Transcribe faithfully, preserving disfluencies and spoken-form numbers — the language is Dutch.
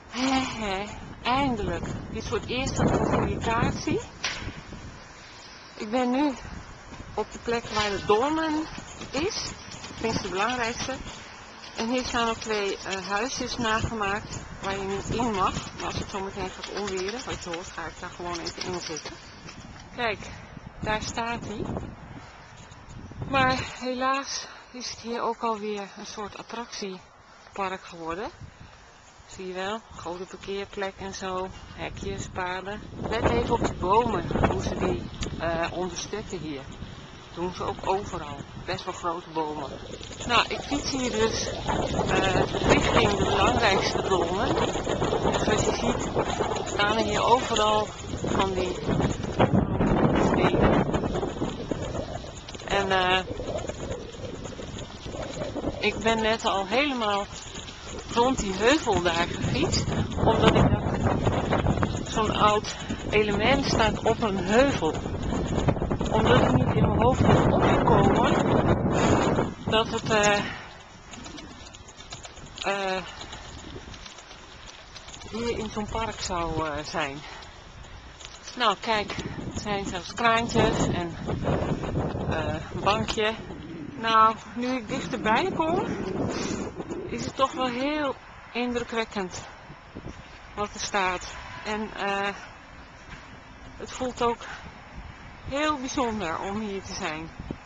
He, he, eindelijk. Dit is voor het eerst dat ik een goede kaart zie. Ik ben nu op de plek waar de dolmen is. Dat vind ik de belangrijkste. En hier staan ook twee uh, huisjes nagemaakt waar je niet in mag. Maar als het zo meteen gaat onweren, wat je hoort, ga ik daar gewoon even in zitten. Kijk, daar staat hij. Maar helaas is het hier ook alweer een soort attractiepark geworden. Zie je wel, grote parkeerplek en zo, hekjes, paden. Let even op de bomen, hoe ze die uh, ondersteunen hier. Dat doen ze ook overal, best wel grote bomen. Nou, ik fiets hier dus uh, richting de belangrijkste dolmen. En zoals je ziet staan er hier overal van die stenen. En uh, ik ben net al helemaal rond die heuvel daar gefietst, omdat ik dacht, zo'n oud element staat op een heuvel. Omdat ik niet in mijn hoofd is opgekomen dat het uh, uh, hier in zo'n park zou uh, zijn. Nou kijk, het zijn zelfs kraantjes en uh, een bankje. Nou, nu ik dichterbij kom, is het toch wel heel indrukwekkend wat er staat. En uh, het voelt ook heel bijzonder om hier te zijn.